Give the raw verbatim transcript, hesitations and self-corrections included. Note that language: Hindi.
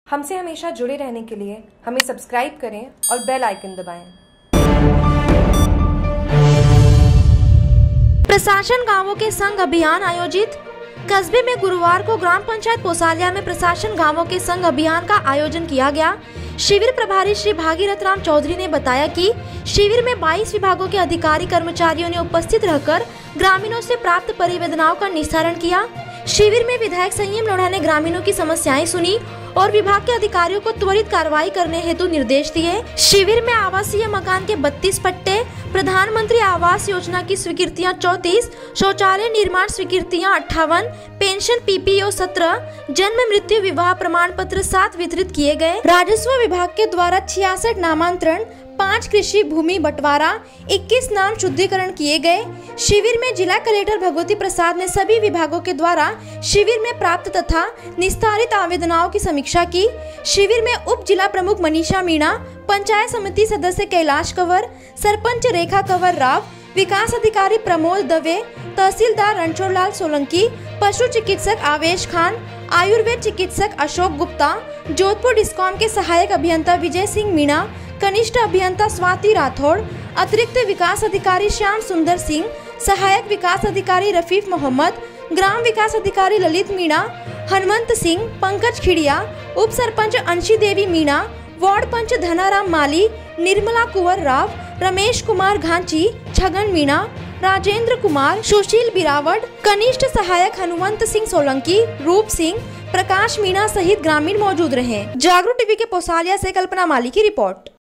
हमसे हमेशा जुड़े रहने के लिए हमें सब्सक्राइब करें और बेल आइकन दबाएं। प्रशासन गांवों के संग अभियान आयोजित। कस्बे में गुरुवार को ग्राम पंचायत पोसालिया में प्रशासन गांवों के संग अभियान का आयोजन किया गया। शिविर प्रभारी श्री भागीरथ राम चौधरी ने बताया कि शिविर में बाईस विभागों के अधिकारी कर्मचारियों ने उपस्थित रहकर ग्रामीणों से प्राप्त परिवेदनाओं का निस्तारण किया। शिविर में विधायक संयम लोढ़ा ने ग्रामीणों की समस्याएं सुनी और विभाग के अधिकारियों को त्वरित कार्रवाई करने हेतु निर्देश दिए। शिविर में आवासीय मकान के बत्तीस पट्टे, प्रधानमंत्री आवास योजना की स्वीकृतियां चौंतीस, शौचालय निर्माण स्वीकृतियां अट्ठावन, पेंशन पीपीओ सत्रह, जन्म मृत्यु विवाह प्रमाण पत्र सात वितरित किए गए। राजस्व विभाग के द्वारा छियासठ नामांतरण, पाँच कृषि भूमि बंटवारा, इक्कीस नाम शुद्धिकरण किए गए। शिविर में जिला कलेक्टर भगवती प्रसाद ने सभी विभागों के द्वारा शिविर में प्राप्त तथा निस्तारित आवेदनाओं की समीक्षा की। शिविर में उप जिला प्रमुख मनीषा मीणा, पंचायत समिति सदस्य कैलाश कंवर, सरपंच रेखा कंवर राव, विकास अधिकारी प्रमोद दवे, तहसीलदार रणछोड़ लाल सोलंकी, पशु चिकित्सक आवेश खान, आयुर्वेद चिकित्सक अशोक गुप्ता, जोधपुर डिस्कॉम के सहायक अभियंता विजय सिंह मीणा, कनिष्ठ अभियंता स्वाति राठौड़, अतिरिक्त विकास अधिकारी श्याम सुंदर सिंह, सहायक विकास अधिकारी रफीफ मोहम्मद, ग्राम विकास अधिकारी ललित मीणा, हनुमंत सिंह, पंकज खिड़िया, उप सरपंच अंशी देवी मीणा, वार्ड पंच धनाराम माली, निर्मला कुंवर राव, रमेश कुमार घांची, छगन मीणा, राजेंद्र कुमार, सुशील बिरावट, कनिष्ठ सहायक हनुमंत सिंह सोलंकी, रूप सिंह, प्रकाश मीणा सहित ग्रामीण मौजूद रहे। जागरूक टीवी के पोसालिया से कल्पना माली की रिपोर्ट।